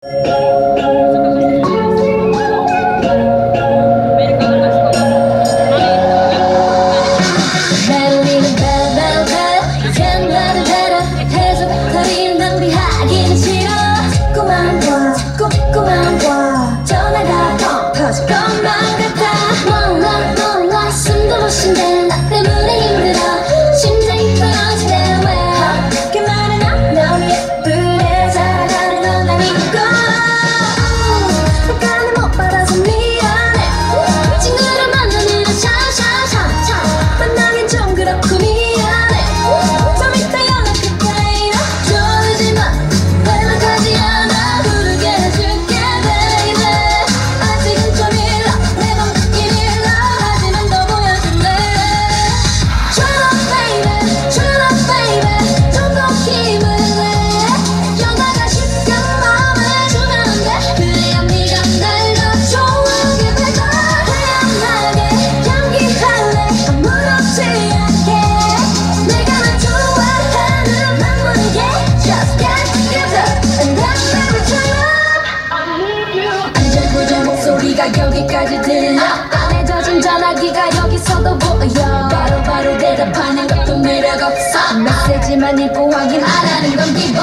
여기까지 들려 안에 젖은 전화기가 여기서도 보여 바로바로 대답하는 것도 매력 없어 메시지만 읽고 확인 안 하는 건 기본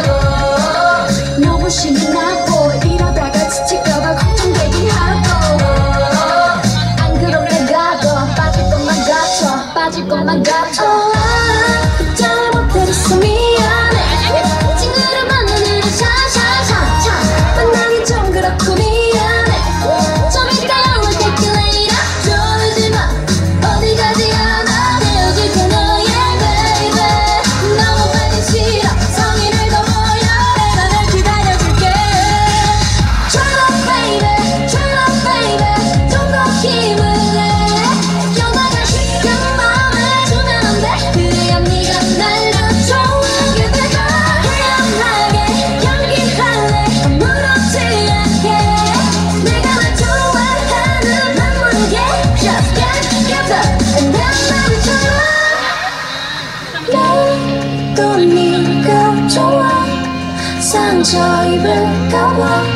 너무 신이 나고 이러다가 지칠까봐 걱정되긴 하고 안 그렇게 가도 빠질 것만 같아 빠질 것만 같아 답장을 못해줬어 미안해 친구를 만나는 샤샤샤샤 만나기 좀 그렇고 미안해 또 네가 좋아 상처 입을까봐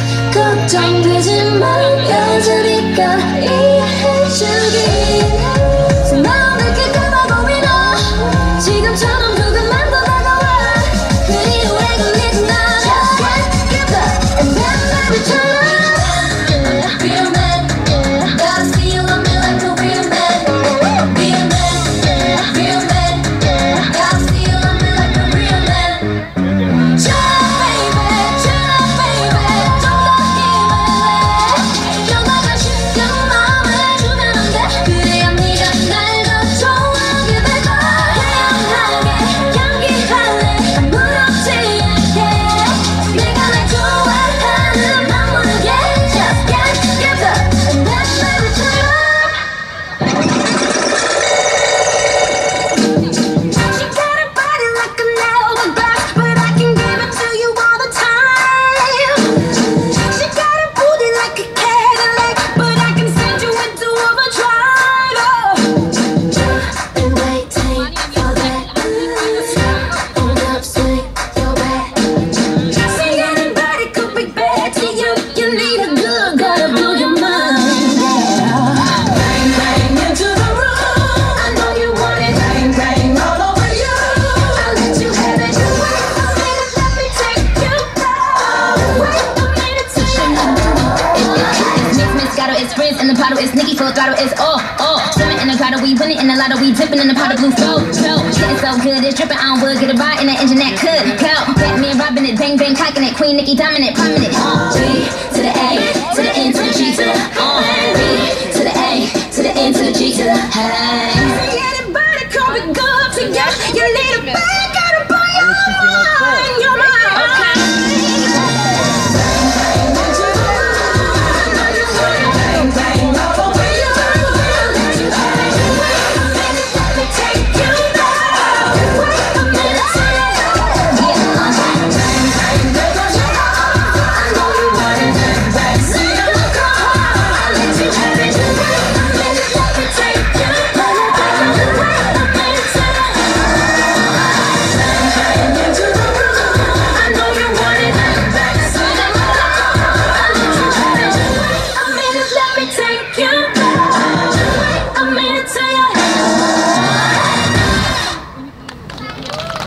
걱정되지만 여전히까 이해해주기 마음을 깨끗하고 믿어 지금처럼 조금만 더 다가와 그 이후에 걸리지 나 Just can't give up and then baby turn up Real man Gotta see you love me like a real man Real man Real man Gotta see you love me like a real man Turn up baby Turn up baby 좀 더 힘을 내 여자가 쉽게 마음을 주면 안 돼 그래야 네가 날 더 좋아하게 될 거야 태연하게 연기할래 아무렇지 않게 내가 날 좋아하는 맘 모르게 Just can't give up and then baby turn up She got a body like an hourglass but I can give it to you all the time She got a booty like a Cadillac but I can send you into overdrive Been waiting for that Hold up, swing your back See anybody could be bad to you You need a good girl to blow your mind Bang, bang into the room I know you want it Bang, bang all over you I'll let you have it Wait for me to let me take you down Wait for me to take you down Mix, Moscato, it's Frizz in the bottle, it's Nicki full throttle, it's swimming in the grotto, we winning in the lotto, we dipping in the pot of blue flow. Getting so good, it's dripping on wood, get a ride in that engine that could go. Batman robbing it, bang bang cocking it, Queen Nicki dominant, prominent. G to the A, to the N, to the G to the